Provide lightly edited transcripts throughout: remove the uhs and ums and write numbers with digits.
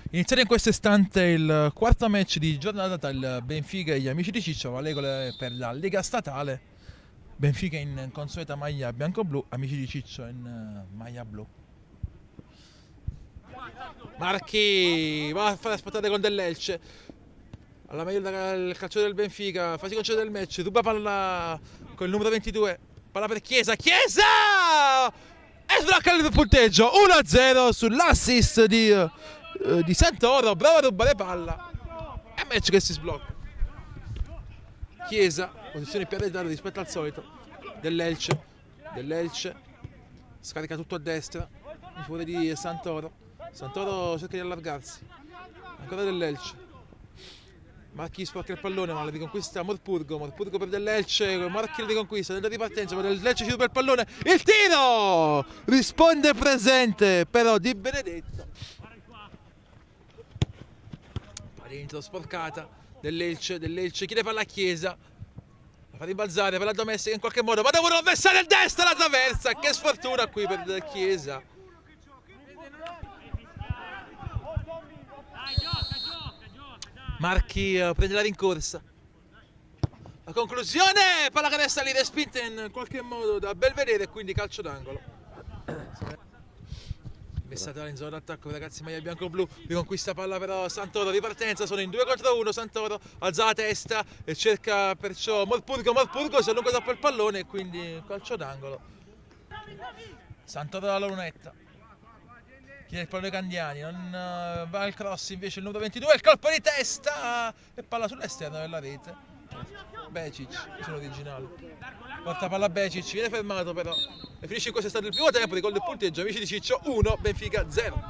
Iniziare in questo istante il quarto match di giornata tra il Benfica e gli amici di Ciccio, vale per la Lega Statale. Benfica in consueta maglia bianco-blu, amici di Ciccio in maglia blu. Marchi va a fare aspettare con dell'Elce. Alla meglio il calciatore del Benfica, fa si concedere del match, ruba palla con il numero 22, palla per Chiesa, e sblocca il punteggio 1-0 sull'assist di Santoro, bravo a rubare palla. È un match che si sblocca. Chiesa, posizione più arretrata rispetto al solito dell'Elce, scarica tutto a destra in favore di Santoro. Santoro cerca di allargarsi, ancora dell'Elce. Marchi sporca il pallone, ma la riconquista Morpurgo per dell'Elce, Marchi la riconquista, nella ripartenza, ma dell'Elce ci ruba il pallone, il tiro! Risponde presente, però Di Benedetto. Dentro sporcata dell'Elce chiede palla a Chiesa, la fa rimbalzare per la domestica in qualche modo, ma devono avversare il destro alla traversa, che sfortuna qui per Chiesa. Marchi prende la rincorsa, la conclusione, palla che resta lì respinta in qualche modo da Belvedere e quindi calcio d'angolo. Messata in zona d'attacco, ragazzi, maglia bianco-blu, riconquista palla però Santoro, ripartenza, sono in 2 contro 1, Santoro alza la testa e cerca perciò Morpurgo si allunga troppo il pallone e quindi calcio d'angolo. Santoro alla lunetta, chiede il pallone Candiani, non va al cross invece il numero 22, il colpo di testa e palla sull'esterno della rete. Becic, sono originale, porta palla a Becic, viene fermato però e finisce in questo stato il primo tempo di gol del punteggio, amici di Ciccio 1, Benfica 0.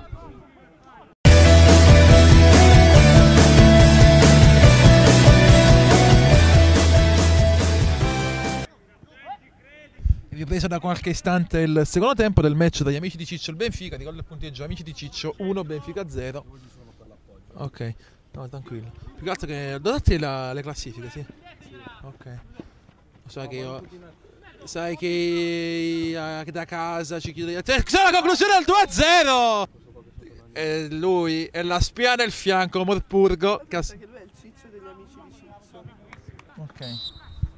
Ripreso da qualche istante il secondo tempo del match tra gli amici di Ciccio e il Benfica, di gol del punteggio amici di Ciccio 1, Benfica 0. Ok, no, tranquillo. Più che altro che date le classifiche, sì. Ok. Sai che da casa ci chiude. La conclusione del 2-0! E lui è la spia nel fianco, Morpurgo. Perché lui è il Ciccio degli amici di Ciccio. Ok.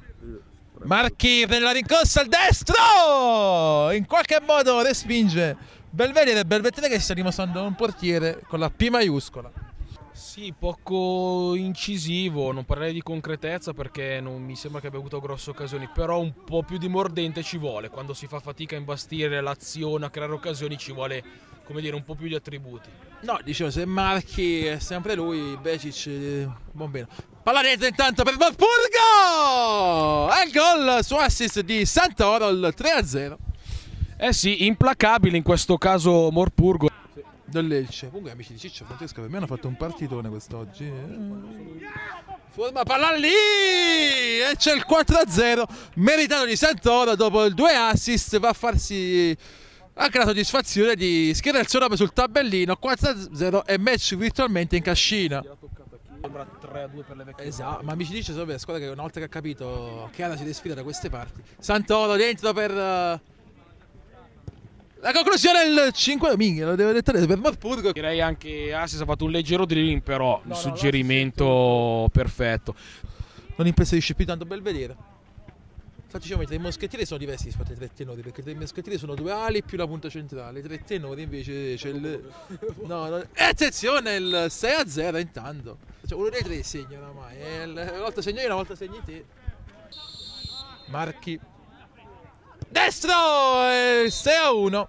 Marchi prende la rincorsa al destro, in qualche modo respinge Belvedere che sta dimostrando un portiere con la P maiuscola. Sì, poco incisivo, non parlerei di concretezza perché non mi sembra che abbia avuto grosse occasioni, però un po' più di mordente ci vuole, quando si fa fatica a imbastire l'azione, a creare occasioni ci vuole, come dire, un po' più di attributi. No, dicevo, se Marchi è sempre lui, Becic, buon bene. Palla dentro intanto per Morpurgo! E il gol su assist di Santoro, il 3-0. Eh sì, implacabile in questo caso Morpurgo. Dell'Elce. Comunque amici di Ciccio Francesco per me hanno fatto un partitone quest'oggi. Forma palla lì! E c'è il 4-0 meritato di Santoro dopo il 2 assist, va a farsi anche la soddisfazione di schierare il suo nome sul tabellino. 4-0 e match virtualmente in cascina. Sembra 3-2 per le vecchie. Esatto, ma amici di Ciccio sapete, la squadra che una volta che ha capito che Chiara si desfila da queste parti. Santoro dentro per la conclusione il 5 minchia, lo devo dettare per Morpurgo. Direi anche Assis ha fatto un leggero drilling, però il suggerimento perfetto. Non impensierisce più tanto Belvedere. Infatti diciamo, i 3 moschettieri sono diversi rispetto ai 3 tenori, perché i 3 moschettieri sono 2 ali più la punta centrale, i 3 tenori invece c'è il... No, attenzione, il 6-0 intanto. Cioè, uno dei 3 segna oramai, una volta segno io, una volta segni te. Marchi destro, 6-1.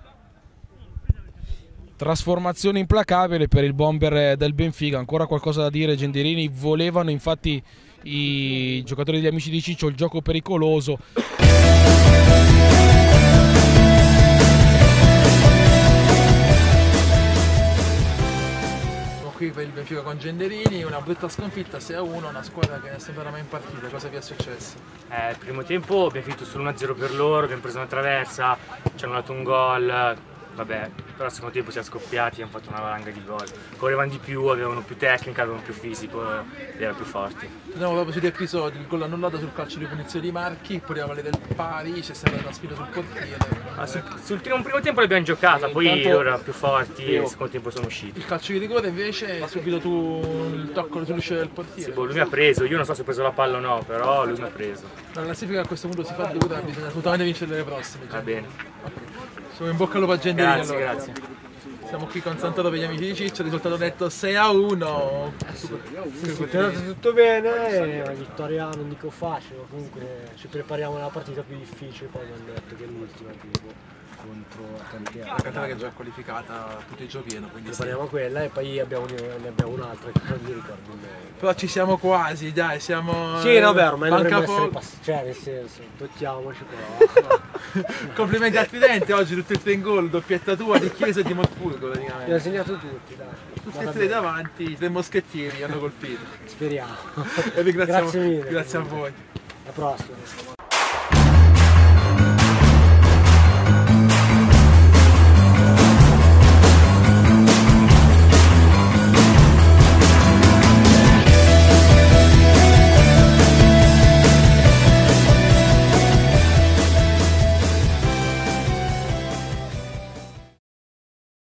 Trasformazione implacabile per il bomber del Benfica. Ancora qualcosa da dire, Genderini. Volevano infatti i giocatori degli amici di Ciccio il gioco pericoloso. Qui per il Benfica con Genderini, una brutta sconfitta 6-1, una squadra che non è sembrata mai in partita. Cosa vi è successo? Il primo tempo abbiamo finito sull'1-0 per loro, abbiamo preso una traversa, ci hanno dato un gol, vabbè, però al secondo tempo siamo scoppiati e hanno fatto una valanga di gol. Correvano di più, avevano più tecnica, avevano più fisico e erano più forti. Torniamo proprio sugli episodi, il gol annullato sul calcio di punizione di Marchi, poi la valle del pari, c'è stata una sfida sul portiere. Sul primo tempo l'abbiamo giocata, poi loro erano più forti e al secondo tempo sono usciti. Il calcio di rigore invece, subito tu il tocco sull'uscita del portiere. Sì, boh, lui mi ha preso, io non so se ho preso la palla o no, però lui mi ha preso. La classifica a questo punto si fa dura, bisogna assolutamente vincere le prossime. Va bene. Sono in bocca al lupo a Genderini Grazie, allora. grazie. Siamo qui con Santoro per gli amici di Ciccio, risultato netto 6-1. Sì, è andato tutto bene, la vittoria non dico facile, ma comunque ci prepariamo alla partita più difficile, poi mi hanno detto che è l'ultima contro La Cantera che è già qualificata tutto il giro pieno, quindi sì. prepariamo quella e poi ne abbiamo un'altra che non mi ricordo il nome. Però ci siamo quasi, dai, siamo... Sì, no, beh, ormai manca dovremmo essere poco. passati, cioè nel senso, tocchiamoci però. Complimenti al tridente, oggi tutti e tre in gol, doppietta tua di Chiesa e di Mospurgo Mi praticamente. hanno segnato tutti, dai. Tutti e tre davanti, tre moschettieri hanno colpito. Speriamo. E vi ringraziamo, Grazie mille. grazie a voi. Alla prossima.